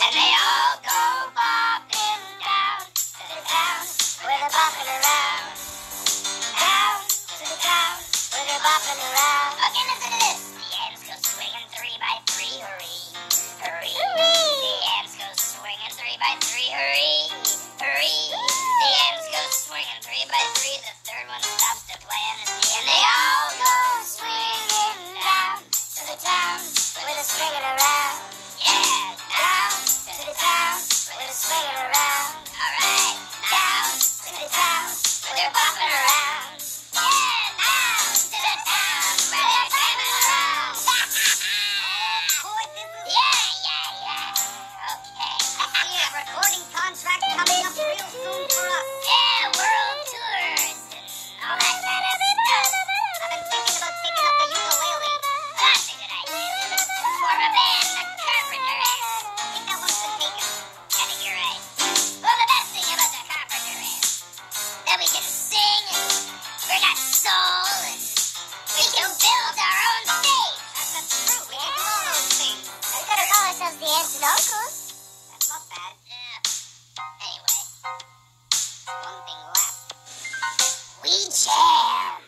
And they all go bopping down to the town where they're bopping around. Down to the town where they're bopping around. Okay, listen to this. The ants go swinging 3 by 3, hurry, hurry. The ants go swinging 3 by 3, hurry, hurry. The ants go swinging 3 by 3. The third one stops to play on his knee. And they all go swinging down to the town where they're swinging around. Yeah, down to the town where they're swinging around. All right, down to the town where they're bopping around. Yeah, down to the town where they're jamming around. Yeah. Okay. We have a recording contract coming up real soon for us. Yeah, world tours and all that kind of stuff. I've been thinking about picking up the ukulele. That's a good idea. Form a band, the Carpenter Ants. I think that one's been taken. I think you're right. Well, the best thing about the Carpenter Ants that we can sing and we got soul and we can build our own stage. That's true. We can do all those things. We gotta call ourselves the Ants and Uncles. That's not bad. Yeah. Anyway, one thing left. We jam.